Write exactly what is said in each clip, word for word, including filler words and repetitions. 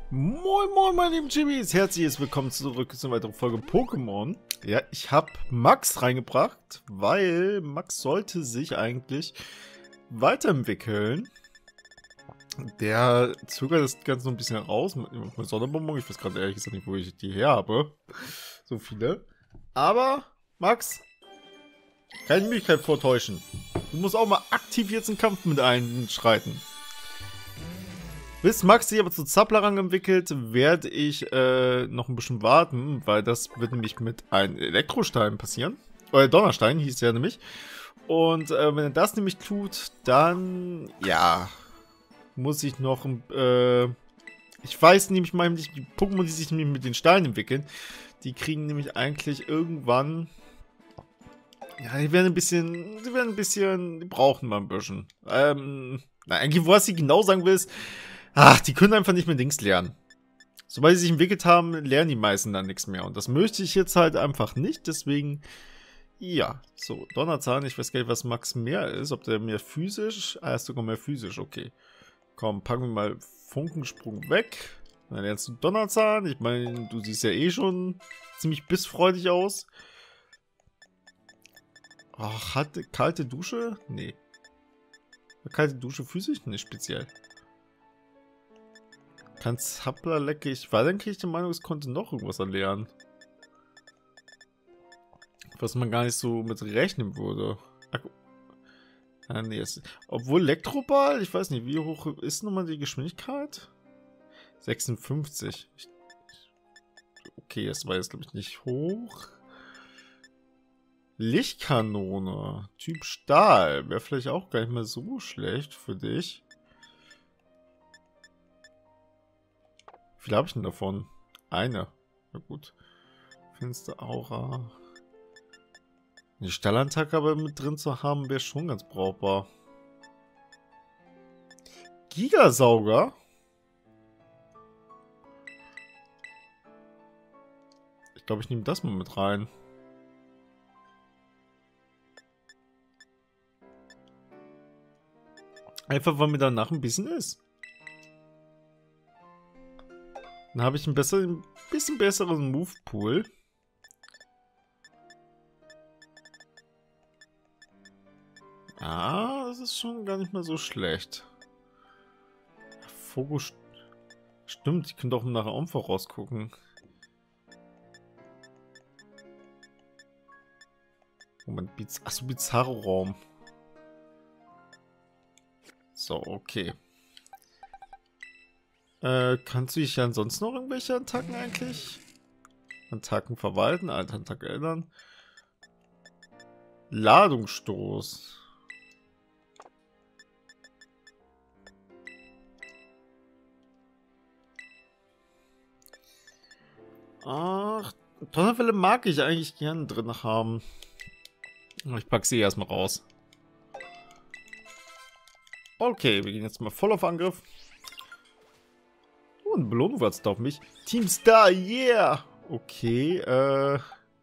Moin moin meine lieben Chibbis, herzliches willkommen zurück zu einer weiteren Folge Pokémon. Ja, ich habe Max reingebracht, weil Max sollte sich eigentlich weiterentwickeln. Der zögert das Ganze so ein bisschen raus mit einem Sonderbonbon. Ich weiß gerade ehrlich gesagt nicht, wo ich die her habe. So viele. Aber, Max, keine Möglichkeit vortäuschen. Du musst auch mal aktiv jetzt einen Kampf mit einschreiten. Bis Max sich aber zu Zaplarang entwickelt, werde ich äh, noch ein bisschen warten, weil das wird nämlich mit einem Elektrostein passieren. Oder Donnerstein hieß der nämlich. Und äh, wenn er das nämlich tut, dann, ja, muss ich noch, äh, ich weiß nämlich mal nicht, die Pokémon, die sich nämlich mit den Steinen entwickeln, die kriegen nämlich eigentlich irgendwann, ja, die werden ein bisschen, die werden ein bisschen, die brauchen mal ein bisschen. Ähm, na, eigentlich, was ich genau sagen will, ist, ach, die können einfach nicht mehr Dings lernen. Sobald sie sich entwickelt haben, lernen die meisten dann nichts mehr. Und das möchte ich jetzt halt einfach nicht. Deswegen, ja. So, Donnerzahn. Ich weiß gar nicht, was Max mehr ist. Ob der mehr physisch... Ah, er ist sogar mehr physisch. Okay. Komm, packen wir mal Funkensprung weg. Dann lernst du Donnerzahn. Ich meine, du siehst ja eh schon ziemlich bissfreudig aus. Ach, hatte kalte Dusche? Nee. Kalte Dusche physisch? Nee, speziell. Kann Zappler lecke ich. Weil dann kriege ich die Meinung, es konnte noch irgendwas erlernen. Was man gar nicht so mit rechnen würde. Ach, ah, nee, es, obwohl Elektroball, ich weiß nicht, wie hoch ist nochmal die Geschwindigkeit? sechsundfünfzig. Ich, okay, das war jetzt, glaube ich, nicht hoch. Lichtkanone. Typ Stahl. Wäre vielleicht auch gar nicht mehr so schlecht für dich. Wie viel habe ich denn davon? Eine. Na gut. Finster Aura. Die Stahlattacke aber mit drin zu haben, wäre schon ganz brauchbar. Gigasauger? Ich glaube, ich nehme das mal mit rein. Einfach, weil mir danach ein bisschen ist. Dann habe ich einen besseren, bisschen besseren Move-Pool. Ah, das ist schon gar nicht mal so schlecht. Fokus. Stimmt, ich könnte auch nachher auch vorausgucken. Moment, Biz achso, bizarre Raum. So, okay. Äh, kannst du dich ja ansonsten noch irgendwelche Attacken eigentlich? Attacken verwalten, alte Attacken ändern. Ladungsstoß. Ach, Donnerwelle mag ich eigentlich gerne drin haben. Ich pack sie erstmal raus. Okay, wir gehen jetzt mal voll auf Angriff. Oh, eine Belohnung wartet auf mich. Team Star, yeah! Okay, äh...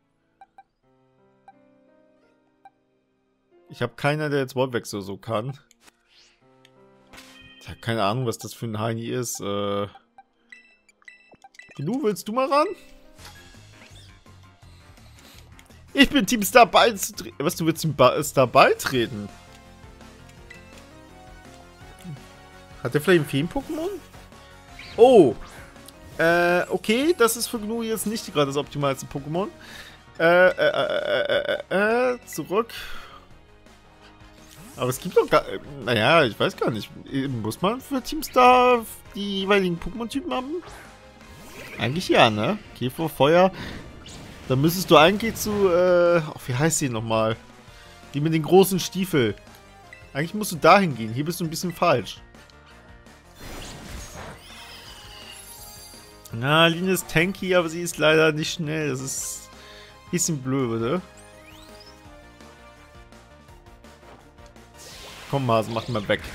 ich habe keiner, der jetzt Wortwechsel so kann. Ich habe keine Ahnung, was das für ein Heini ist. Äh... Du, willst du mal ran? Ich bin Team Star beizutreten. Was, du willst Team ba Star beitreten? Hat der vielleicht ein Feen-Pokémon? Oh. Äh, okay, das ist für Gnu jetzt nicht gerade das optimalste Pokémon. Äh, äh, äh, äh, äh, zurück. Aber es gibt doch gar... Naja, ich weiß gar nicht. Muss man für Team Star die jeweiligen Pokémon-Typen haben? Eigentlich ja, ne? Käfer, Feuer. Dann müsstest du eigentlich zu, äh... Oh, wie heißt die nochmal? Die mit den großen Stiefel. Eigentlich musst du dahin gehen. Hier bist du ein bisschen falsch. Na, Line ist tanky, aber sie ist leider nicht schnell. Das ist ein bisschen blöde. Komm, Hase, mach mal weg.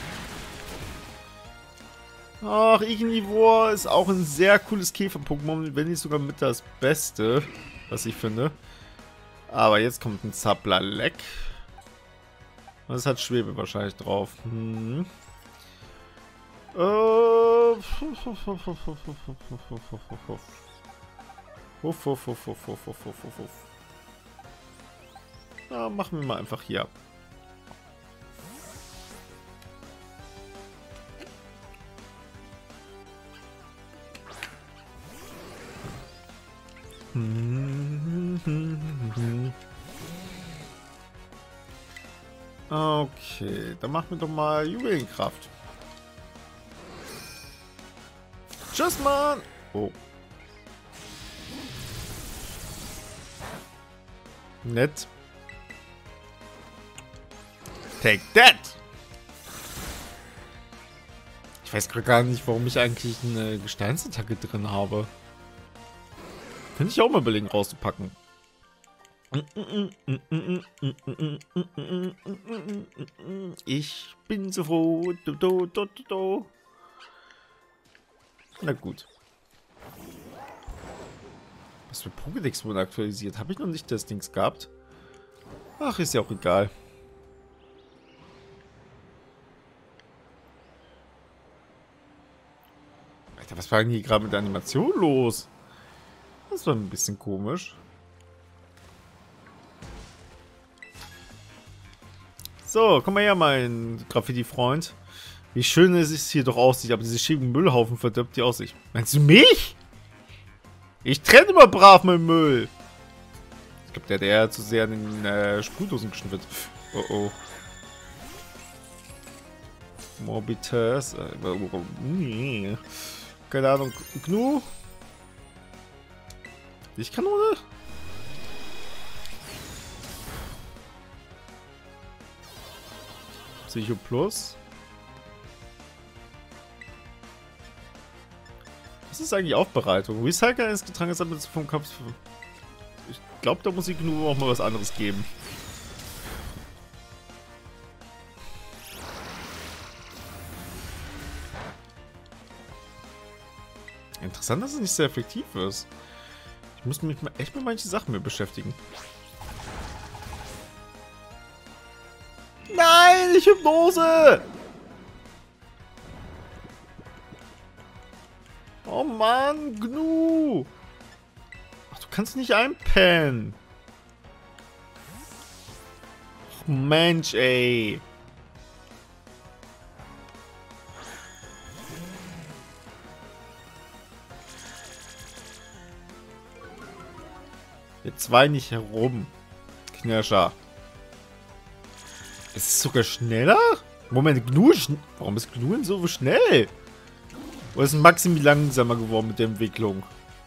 Ach, Ignivore ist auch ein sehr cooles Käfer-Pokémon, wenn nicht sogar mit das Beste, was ich finde. Aber jetzt kommt ein Zaplalek. Und es hat Schwebe wahrscheinlich drauf. Hm. Äh. Huff, huff, huff, huff, huff, huff, huff, huff, huff, huff. Huff, huff, huff, huff, huff, huff, huff, huff, huff. Ja, machen wir mal einfach hier. Okay, dann machen wir doch mal Juwelenkraft. Tschüss, Mann! Oh. Nett. Take that! Ich weiß gerade gar nicht, warum ich eigentlich eine Gesteinsattacke drin habe. Könnte ich auch mal überlegen, rauszupacken. Ich bin so froh. Do, do, do, do, do. Na gut. Was für Pokédex wurde aktualisiert? Habe ich noch nicht das Dings gehabt? Ach, ist ja auch egal. Alter, was war denn hier gerade mit der Animation los? Das war ein bisschen komisch. So, komm mal her, mein Graffiti-Freund. Wie schön es ist hier doch aussieht, aber diese schäbigen Müllhaufen verdirbt die Aussicht. Meinst du mich? Ich trenne immer brav meinen Müll. Ich glaube, der hat eher zu sehr an den äh, Sprühdosen geschnüffelt. Oh oh. Morbitus. Äh, keine Ahnung. Gnu? Lichtkanone? Psycho Plus. Was ist eigentlich Aufbereitung? Recycle eines Getrankes damit vom Kopf. Ich glaube, da muss ich nur auch mal was anderes geben. Interessant, dass es nicht sehr effektiv ist. Ich muss mich echt mit manchen Sachen mehr beschäftigen. Nein, ich Hypnose! Oh Mann, Gnu! Ach, du kannst nicht einpennen. Ach, Mensch, ey. Jetzt wein nicht herum, Knirscher. Es ist sogar schneller? Moment, Gnu ist warum ist Gnu denn so schnell? Oder ist Maxim langsamer geworden mit der Entwicklung?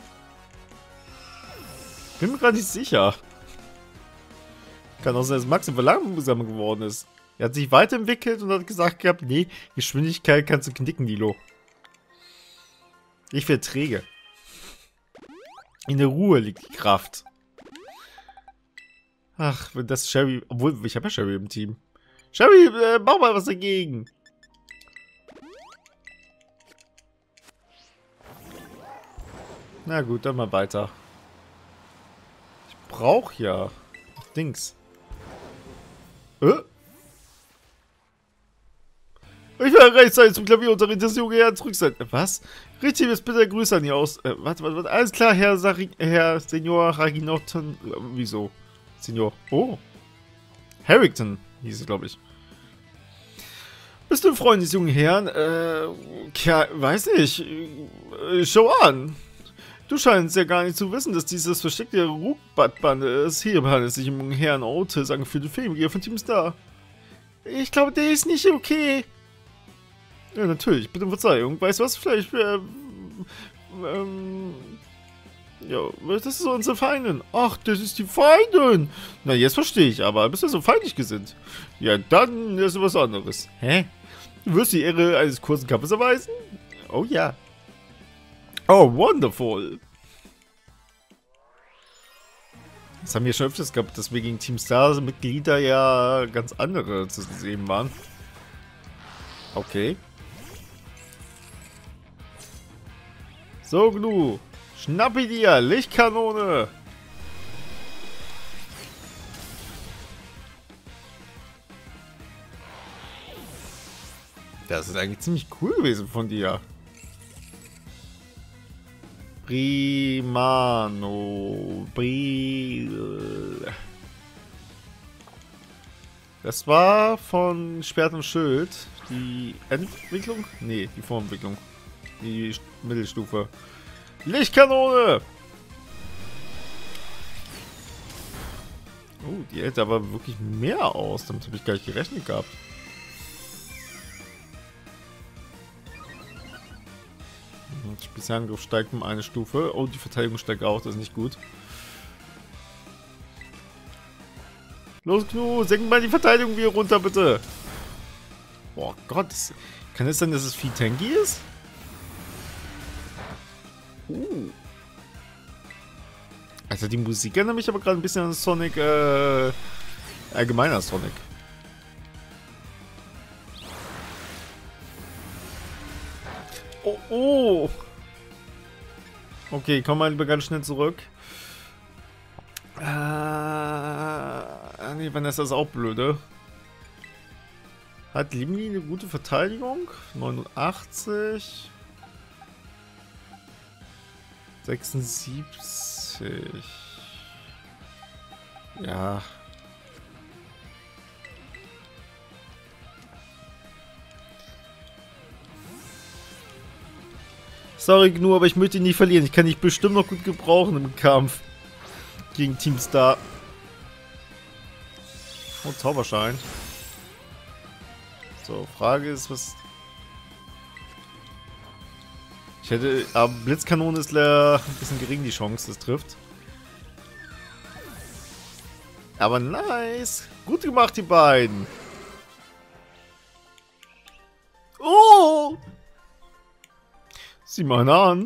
Bin mir gerade nicht sicher. Kann auch sein, dass Maxim langsamer geworden ist. Er hat sich weiterentwickelt und hat gesagt gehabt, nee, Geschwindigkeit kannst du knicken, Nilo. Ich werde träge. In der Ruhe liegt die Kraft. Ach, wenn das Sherry... Obwohl, ich habe ja Sherry im Team. Sherry, äh, mach mal was dagegen. Na gut, dann mal weiter. Ich brauche ja Dings. Äh? Ich werde rechtzeitig zum Klavierunterricht des jungen Herrn zurück sein. Was? Richtig, jetzt bitte Grüße an ihr aus. Äh, warte, warte, warte. Alles klar, Herr, Sari Herr Senior Raginotten. Äh, wieso? Senior. Oh. Harrington hieß es, glaube ich. Bist du ein Freund des jungen Herrn? Äh, ja, weiß nicht. Äh, schau an. Du scheinst ja gar nicht zu wissen, dass dieses versteckte Ruckbad-Band ist. Hier handelt es sich um einen Herrn Otis, angeführte Filmgeher von Team Star. Ich glaube, der ist nicht okay. Ja, natürlich. Bitte um Verzeihung. Weißt du was? Vielleicht, äh, ähm... ja, das ist unsere Feindin. Ach, das ist die Feindin. Na, jetzt verstehe ich, aber bist du so feindlich gesinnt? Ja, dann ist was anderes. Hä? Du wirst die Ehre eines kurzen Kampfes erweisen? Oh ja. Oh, wonderful. Das haben wir schon öfters gehabt, dass wir gegen Team Star Mitglieder ja ganz andere zu sehen waren. Okay. So, Gnu. Schnappi dir, Lichtkanone. Das ist eigentlich ziemlich cool gewesen von dir. Primano. Bril. Das war von Schwert und Schild. Die Entwicklung? Nee, die Vorentwicklung. Die Mittelstufe. Lichtkanone! Oh, die hält aber wirklich mehr aus. Damit habe ich gar nicht gerechnet gehabt. Spezialangriff steigt um eine Stufe. Oh, die Verteidigung steigt auch. Das ist nicht gut. Los, Gnu, senken mal die Verteidigung wieder runter, bitte. Boah, Gott. Das, kann es sein, dass es viel tanky ist? Uh. Also die Musik erinnert mich aber gerade ein bisschen an Sonic, äh, allgemeiner Sonic. Oh, oh. Okay, komm mal lieber ganz schnell zurück. Äh, nee, Vanessa ist auch blöde. Hat Limni eine gute Verteidigung? neunundachtzig. sechsundsiebzig. Ja. Sorry, Gnu, aber ich möchte ihn nicht verlieren. Ich kann dich bestimmt noch gut gebrauchen im Kampf gegen Team Star. Oh, Zauberschein. So, Frage ist, was... Ich hätte... Aber Blitzkanone ist leider ein bisschen gering, die Chance, das trifft. Aber nice. Gut gemacht, die beiden. Oh! Sieh mal an.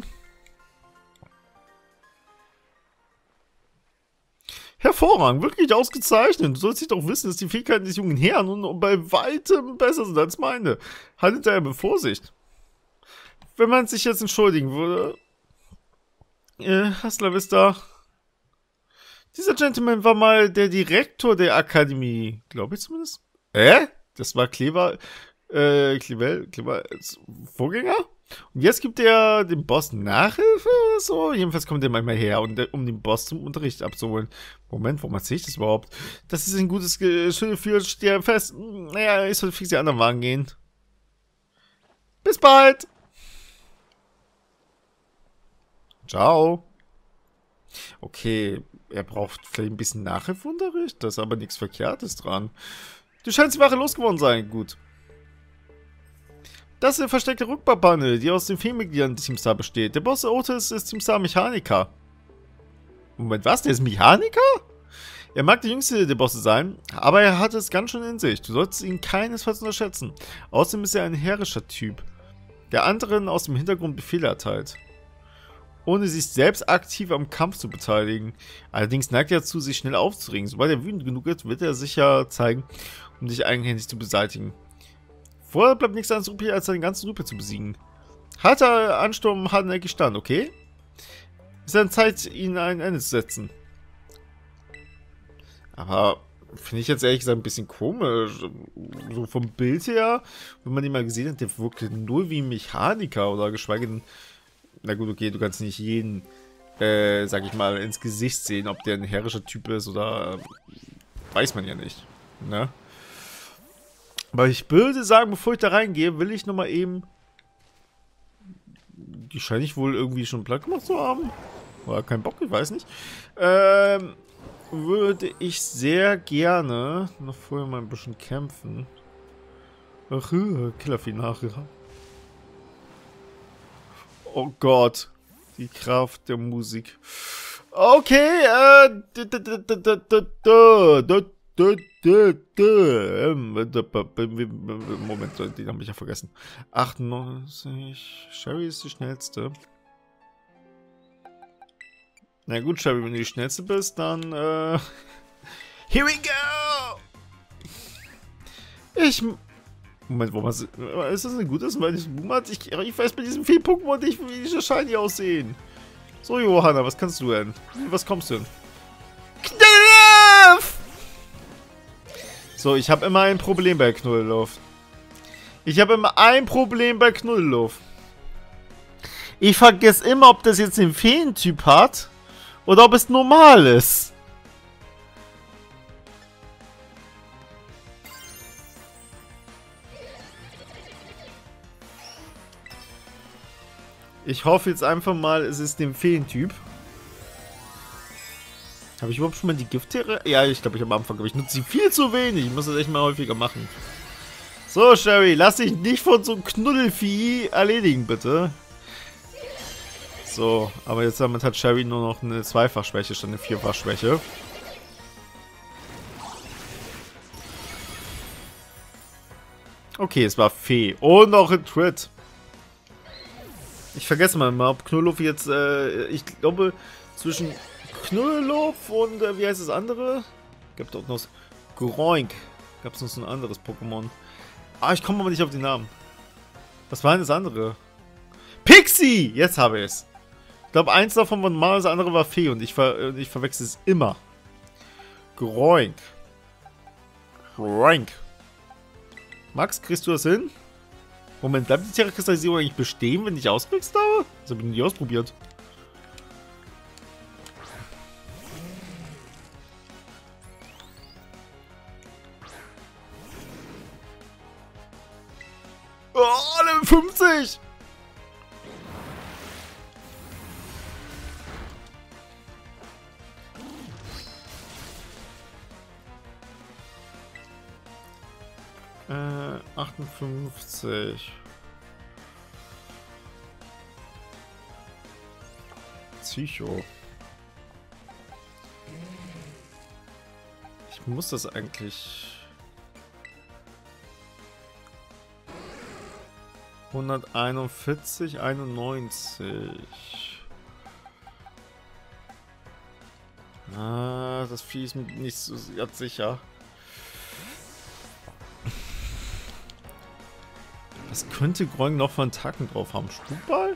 Hervorragend, wirklich ausgezeichnet. Du sollst dich doch wissen, dass die Fähigkeiten des jungen Herrn und bei weitem besser sind als meine. Haltet daher mit Vorsicht. Wenn man sich jetzt entschuldigen würde. Äh, Hasta Vista. Dieser Gentleman war mal der Direktor der Akademie. Glaube ich zumindest. Äh? Das war Kleber. Äh, Kleber. Kleber. Vorgänger? Und jetzt gibt er dem Boss Nachhilfe oder so? Jedenfalls kommt er manchmal her, und der, um den Boss zum Unterricht abzuholen. Moment, warum erzähle ich das überhaupt? Das ist ein gutes Gefühl, steht ja fest. Naja, ich sollte fix die anderen Wagen gehen. Bis bald! Ciao. Okay, er braucht vielleicht ein bisschen Nachhilfeunterricht, da ist aber nichts Verkehrtes dran. Du scheinst die Wache losgeworden sein, gut. Das ist eine versteckte Rückbaupanel, die aus den Fehlmitgliedern des Team Star besteht. Der Boss Otis ist Team Star Mechaniker. Moment, was? Der ist Mechaniker? Er mag der jüngste der Bosse sein, aber er hat es ganz schön in sich. Du solltest ihn keinesfalls unterschätzen. Außerdem ist er ein herrischer Typ, der anderen aus dem Hintergrund Befehle erteilt, ohne sich selbst aktiv am Kampf zu beteiligen. Allerdings neigt er dazu, sich schnell aufzuregen. Sobald er wütend genug ist, wird er sicher zeigen, um dich eigenhändig zu beseitigen. Vorher bleibt nichts anderes übrig, als seine ganze Truppe zu besiegen. Harter Ansturm, hartnäckig Stand, okay? Es ist an Zeit, ihnen ein Ende zu setzen. Aber finde ich jetzt ehrlich gesagt ein bisschen komisch. So vom Bild her, wenn man ihn mal gesehen hat, der wirkt null wie ein Mechaniker oder geschweige denn... Na gut, okay, du kannst nicht jeden, äh, sag ich mal, ins Gesicht sehen, ob der ein herrischer Typ ist oder... Äh, weiß man ja nicht, ne? Aber ich würde sagen, bevor ich da reingehe, will ich nochmal eben... Die scheine ich wohl irgendwie schon platt gemacht zu haben. Oder kein Bock, ich weiß nicht. Ähm, würde ich sehr gerne noch vorher mal ein bisschen kämpfen. Ach, Killervieh nachher. Oh Gott. Die Kraft der Musik. Okay, äh... Moment, den habe ich ja vergessen. achtundneunzig. Sherry ist die schnellste. Na gut, Sherry, wenn du die schnellste bist, dann, äh... Here we go! Ich... Moment, wo man... Ist das eine gute Sache? Ich, ich weiß bei diesen vier Pokémon nicht, wie diese Shiny aussehen. So, Johanna, was kannst du denn? Was kommst du denn? Knulluff! So, ich habe immer ein Problem bei Knulluff. Ich habe immer ein Problem bei Knuddelluft. Ich vergesse immer, ob das jetzt den Feentyp hat oder ob es normal ist. Ich hoffe jetzt einfach mal, es ist dem Feentyp. Habe ich überhaupt schon mal die Gifttiere? Ja, ich glaube, ich am Anfang, aber ich nutze sie viel zu wenig. Ich muss das echt mal häufiger machen. So, Sherry, lass dich nicht von so einem Knuddelvieh erledigen, bitte. So, aber jetzt damit hat Sherry nur noch eine Zweifachschwäche statt eine Vierfachschwäche. Okay, es war Fee. Und noch ein Crit. Ich vergesse mal, ob Knuddelluff jetzt, äh, ich glaube, zwischen Knuddelluff und, äh, wie heißt das andere? Gibt auch noch Groink. Gab es noch so ein anderes Pokémon. Ah, ich komme aber nicht auf die Namen. Was war denn das andere? Pixie! Jetzt habe ich es. Ich glaube, eins davon war normal, das andere war Fee und ich, ver ich verwechsel es immer. Groink. Groink. Max, kriegst du das hin? Moment, bleibt die Terrakristallisierung eigentlich bestehen, wenn ich auswechselt habe? Das habe ich nie ausprobiert. Oh, Level fünfzig! Äh, achtundfünfzig. Psycho. Ich muss das eigentlich... hunderteinundvierzig, einundneunzig. Ah, das Vieh ist mir nicht so ganz sicher. Was könnte Groink noch für Attacken drauf haben? Spukball?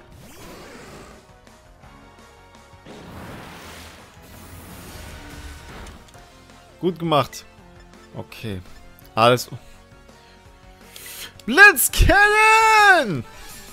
Gut gemacht. Okay. Alles. Blitzcannon!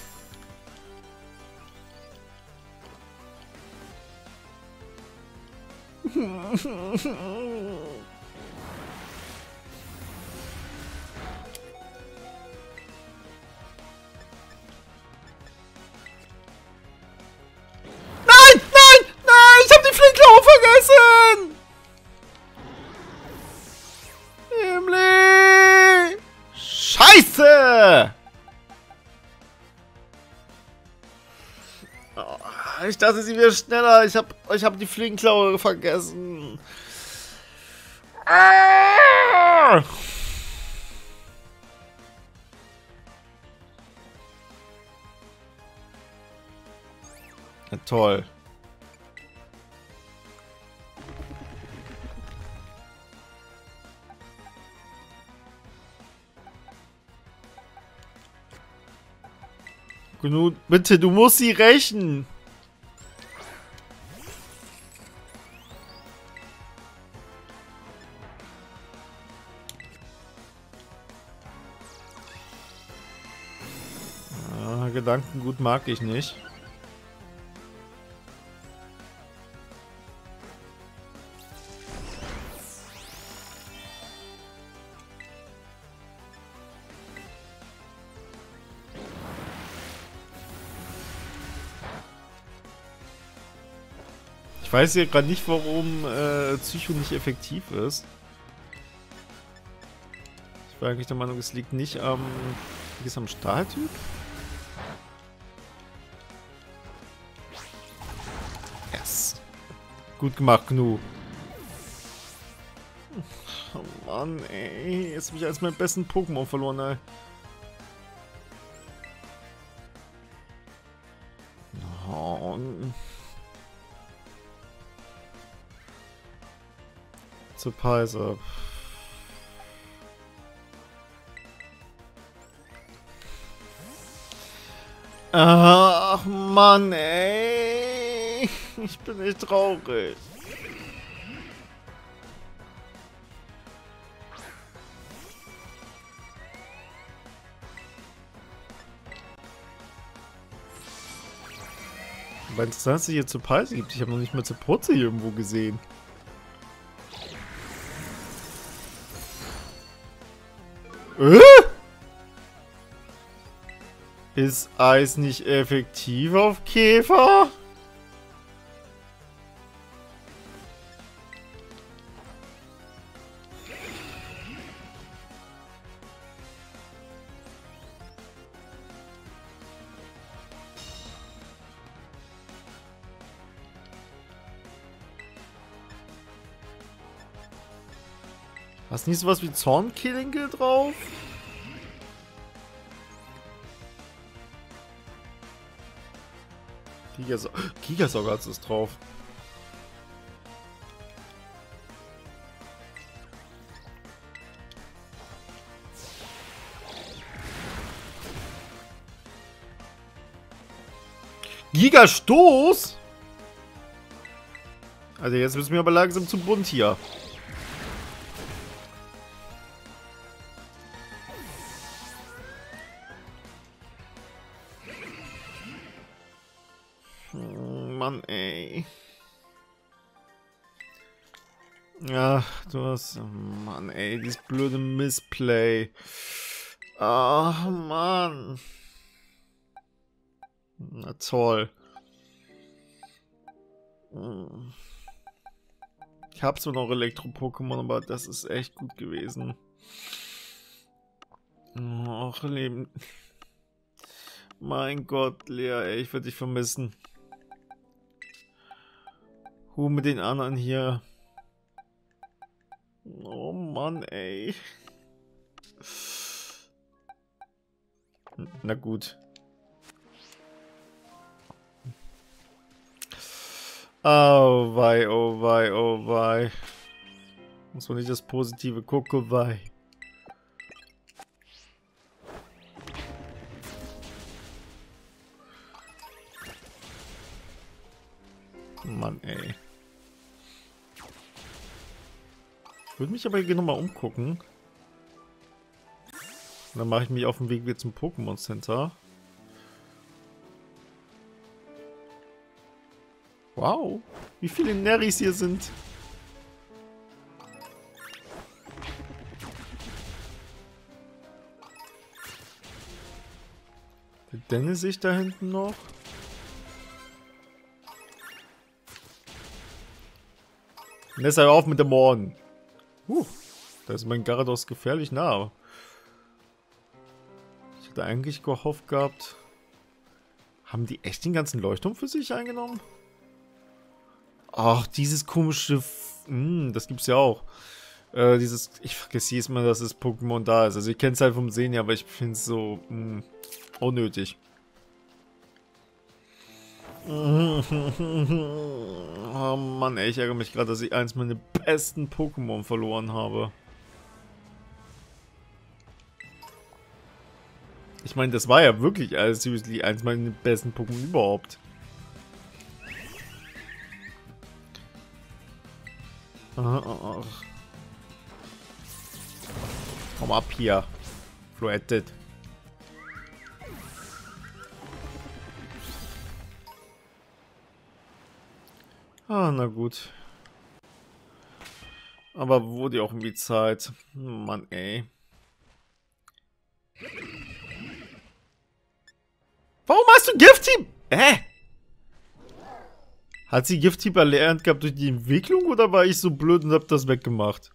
Ich dachte, sie wäre schneller. Ich habe ich hab die Fliegenklaue vergessen. Ah! Ja, toll. Genug, bitte, du musst sie rächen. Ah, Gedankengut mag ich nicht. Ich weiß ja gerade nicht, warum äh, Psycho nicht effektiv ist. Ich war eigentlich der Meinung, es liegt nicht am... Liegt es am Stahltyp? Yes. Gut gemacht, Gnu. Oh Mann, ey. Jetzt habe ich als meinen besten Pokémon verloren, ey. Oh. Zu Paiser. Ach Mann, ey. Ich bin echt traurig. Aber interessant, dass es hier zu Preise gibt. Ich habe noch nicht mal zu Putze hier irgendwo gesehen. Äh? Ist Eis nicht effektiv auf Käfer? Hast du nicht sowas wie Zornkilling drauf? Gigaso Gigasauger hat es drauf. Gigastoß? Also jetzt müssen wir aber langsam zu bunt hier. Mann, ey. Ja, du hast... Mann, ey, dieses blöde Missplay. Ach, Mann. Na toll. Ich hab zwar noch Elektro-Pokémon, aber das ist echt gut gewesen. Ach, Leben. Mein Gott, Lea, ey, ich würde dich vermissen. Hu mit den anderen hier. Oh Mann, ey. Na gut. Oh wei, oh wei, oh wei. Muss man nicht das Positive gucken, wei. Mann, ey. Ich würde mich aber hier nochmal umgucken. Und dann mache ich mich auf den Weg wieder zum Pokémon Center. Wow, wie viele Nerris hier sind. Der Dennis sich da hinten noch. Und deshalb auf mit dem Morden. Uh, da ist mein Gyarados gefährlich nah. Ich hatte eigentlich gehofft gehabt. Haben die echt den ganzen Leuchtturm für sich eingenommen? Ach, dieses komische... Hm, das gibt's ja auch. Äh, dieses... Ich vergesse jedes Mal, dass das Pokémon da ist. Also ich kenne es halt vom Sehen, aber ich finde es so... Mh, unnötig. Oh Mann, ey, ich ärgere mich gerade, dass ich eins meiner besten Pokémon verloren habe. Ich meine, das war ja wirklich alles seriously eins meiner besten Pokémon überhaupt. Ach, ach, ach. Komm ab hier. Floettet. Ah, na gut. Aber wurde ja auch irgendwie Zeit. Mann, ey. Warum hast du Gift-Team? Hä? Hat sie Gift-Team erlernt gehabt durch die Entwicklung oder war ich so blöd und hab das weggemacht?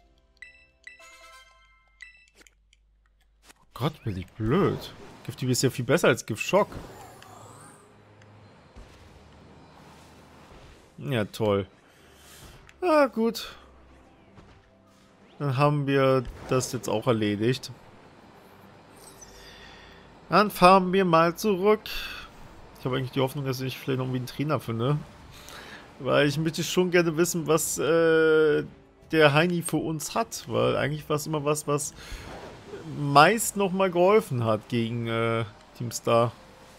Oh Gott, bin ich blöd. Gift-Team ist ja viel besser als Gift-Schock. Ja, toll. Ah, gut. Dann haben wir das jetzt auch erledigt. Dann fahren wir mal zurück. Ich habe eigentlich die Hoffnung, dass ich vielleicht noch irgendwie einen Trainer finde. Weil ich möchte schon gerne wissen, was äh, der Heini für uns hat. Weil eigentlich war es immer was, was meist nochmal geholfen hat gegen äh, Team Star.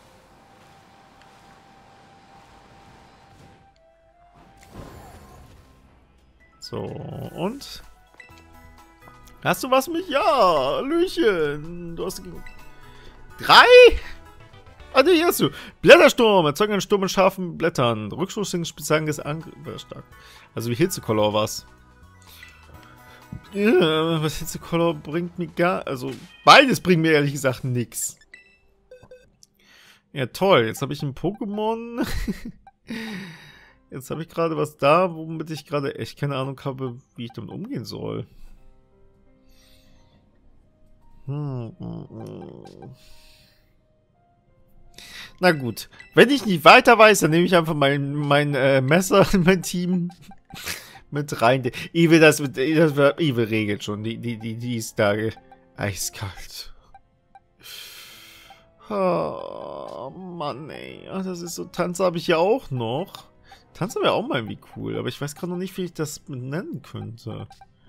So, und? Hast du was mit? Ja, Hallöchen. Du hast... Drei? Ah, ne, hier hast du. Blättersturm. Erzeugen einen Sturm mit scharfen Blättern. Rückstoß gegen spezielles Angriff. Stark. Also wie Hitzekolor war's. Ja, was Hitzekolor bringt mir gar... Also, beides bringt mir ehrlich gesagt nix. Ja, toll. Jetzt habe ich ein Pokémon. Jetzt habe ich gerade was da, womit ich gerade echt keine Ahnung habe, wie ich damit umgehen soll. Hm, hm, hm. Na gut. Wenn ich nicht weiter weiß, dann nehme ich einfach mein, mein äh, Messer in mein Team mit rein. Evil, das, das Evil regelt schon. Die, die, die, die ist da eiskalt. Oh, Mann, ey. Ach, das ist so. Tanz habe ich ja auch noch. Tanz wäre auch mal irgendwie cool, aber ich weiß gerade noch nicht, wie ich das nennen könnte.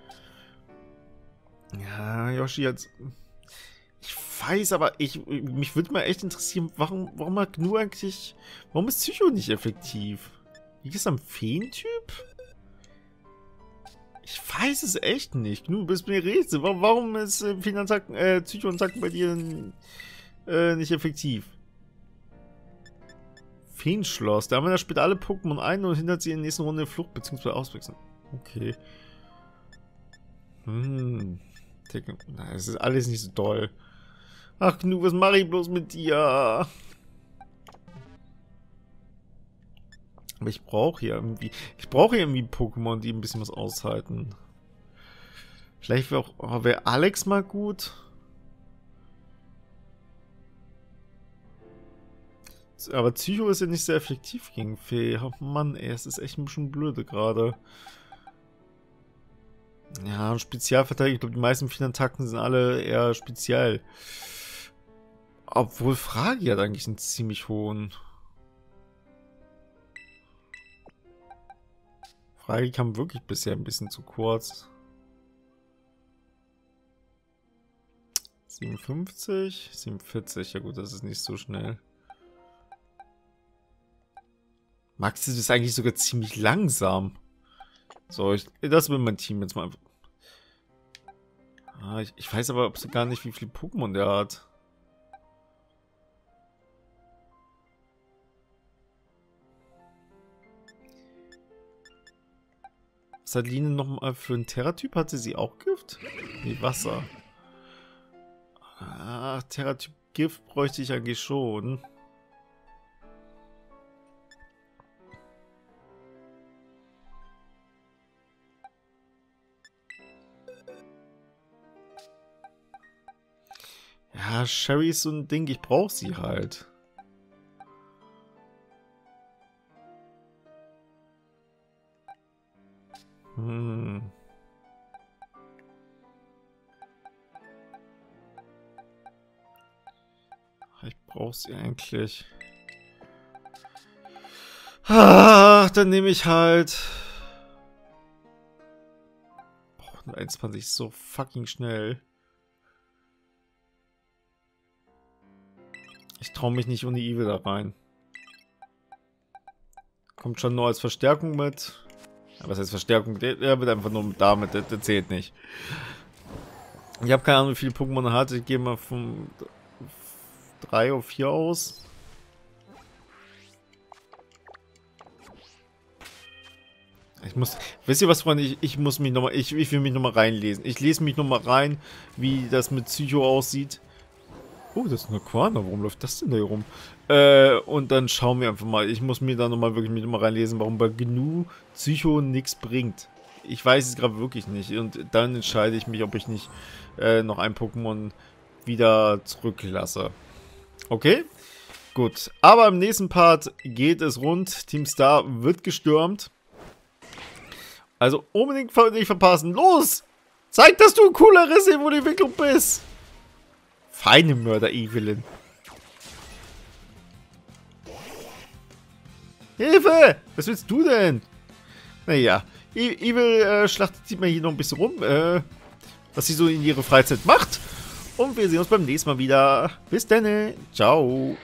Ja, Yoshi hat... Ich weiß, aber ich, mich würde mal echt interessieren, warum, warum hat Gnu eigentlich... Warum ist Psycho nicht effektiv? Liegt es am Feentyp? Ich weiß es echt nicht. Gnu, bist mir Rätsel. Warum, warum ist äh, Feenattacken, äh, Psycho-Attacken bei dir äh, nicht effektiv? Feenschloss. Der Anwender spielt alle Pokémon ein und hindert sie in der nächsten Runde in Flucht bzw. Auswechseln. Okay. Hm. Das ist alles nicht so doll. Ach, Gnu, was mache ich bloß mit dir? Aber ich brauche hier irgendwie... Ich brauche hier irgendwie Pokémon, die ein bisschen was aushalten. Vielleicht wäre auch... Oh, wäre Alex mal gut? Aber Psycho ist ja nicht sehr effektiv gegen Fee. Oh Mann, ey, es ist echt ein bisschen blöde gerade. Ja, Spezialverteidigung. Ich glaube, die meisten Feen-Attacken sind alle eher speziell. Obwohl Fragi hat eigentlich einen ziemlich hohen. Fragi kam wirklich bisher ein bisschen zu kurz. siebenundfünfzig, siebenundvierzig. Ja gut, das ist nicht so schnell. Max ist eigentlich sogar ziemlich langsam. So, ich, das will mein Team jetzt mal. Ah, ich, ich weiß aber ob gar nicht, wie viele Pokémon der hat. Was hat Line nochmal für einen Terra-Typ? Hatte sie auch Gift? Nee, Wasser. Ach, Terra-Typ Gift bräuchte ich eigentlich schon. Ja, Sherry ist so ein Ding, ich brauche sie halt. Hm. Ich brauche sie eigentlich. Ach, dann nehme ich halt... Boah, einundzwanzig ist so fucking schnell. Ich traue mich nicht ohne Evil da rein. Kommt schon nur als Verstärkung mit. Ja, was heißt Verstärkung? Der, der wird einfach nur damit, der, der zählt nicht. Ich habe keine Ahnung, wie viele Pokémon er hat. Ich gehe mal von drei oder vier aus. Ich muss, wisst ihr was, Freunde? Ich, ich muss mich nochmal, ich, ich will mich nochmal reinlesen. Ich lese mich nochmal rein, wie das mit Psycho aussieht. Oh, das ist eine Quana. Warum läuft das denn da hier rum? Äh, und dann schauen wir einfach mal. Ich muss mir da nochmal wirklich mit mal reinlesen, warum bei Gnu Psycho nichts bringt. Ich weiß es gerade wirklich nicht. Und dann entscheide ich mich, ob ich nicht äh, noch ein Pokémon wieder zurücklasse. Okay? Gut. Aber im nächsten Part geht es rund. Team Star wird gestürmt. Also unbedingt nicht verpassen. Los! Zeig, dass du ein cooler Resident-Entwicklung bist! Feine Mörder-Evelyn. Hilfe! Was willst du denn? Naja, Evil äh, schlachtet sich mal hier noch ein bisschen rum, äh, was sie so in ihrer Freizeit macht. Und wir sehen uns beim nächsten Mal wieder. Bis dann. Ciao.